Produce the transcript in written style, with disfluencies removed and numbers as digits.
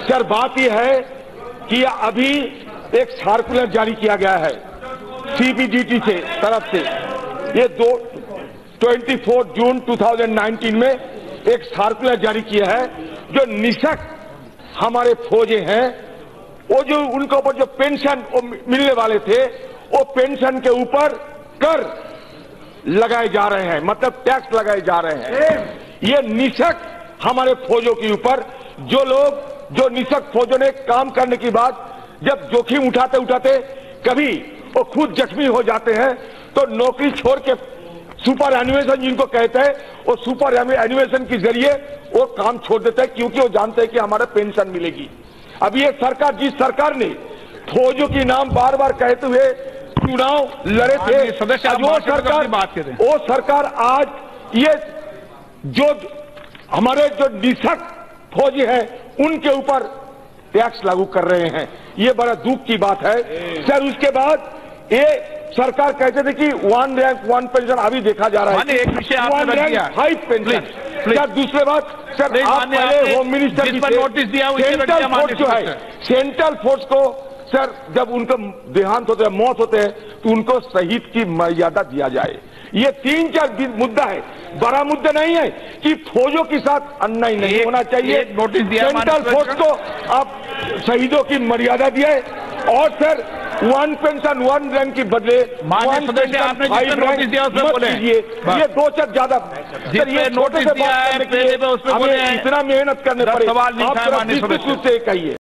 Sir बात यह है कि अभी एक सर्कुलर जारी किया गया है सीबीडीटी से तरफ से। ये 24 जून 2019 में एक सर्कुलर जारी किया है जो निशक्त हमारे फौजे हैं, वो जो उनके ऊपर जो पेंशन मिलने वाले थे वो पेंशन के ऊपर कर लगाए जा रहे हैं, मतलब टैक्स लगाए जा रहे हैं। ये निशक्त हमारे फौजों के ऊपर जो निशक्त फौजों ने काम करने के बाद जब जोखिम उठाते उठाते कभी वो खुद जख्मी हो जाते हैं तो नौकरी छोड़ के सुपर एनिमेशन जिनको कहते हैं वो सुपर एनिमेशन के जरिए वो काम छोड़ देते हैं क्योंकि वो जानते हैं कि हमारा पेंशन मिलेगी। अब ये सरकार, जिस सरकार ने फौजों के नाम बार बार कहते हुए चुनाव लड़े थे, वो सरकार आज ये जो हमारे जो निशक्त फौजी हैं उनके ऊपर टैक्स लागू कर रहे हैं। ये बड़ा दुख की बात है सर। उसके बाद ये सरकार कहते थे कि 1 रैंक 1 पेंशन अभी देखा जा रहा है, एक विषय आपने 1 रैंक 5 पेंशन। सर दूसरे बात सर, आप पहले होम मिनिस्टर भी थे, नोटिस दिया सेंट्रल फोर्स जो है, सेंट्रल फोर्स को सर जब उनको देहांत होते हैं, मौत होते हैं तो उनको शहीद की मर्यादा दिया जाए। ये 3-4 मुद्दा है, बड़ा मुद्दा नहीं है कि फौजों के साथ अन्याय नहीं होना चाहिए। नोटिस दिया सेंट्रल फोर्स को आप शहीदों की मर्यादा दिए और सर 1 पेंशन 1 रैंक के बदले 1 पेंशन 5 रैंक दिया उसमें बोले ये 2-4 ज्यादा सर, ये नोटिस दिया है हमें इतना मेहनत करने पड़े। आप रूप से कहिए।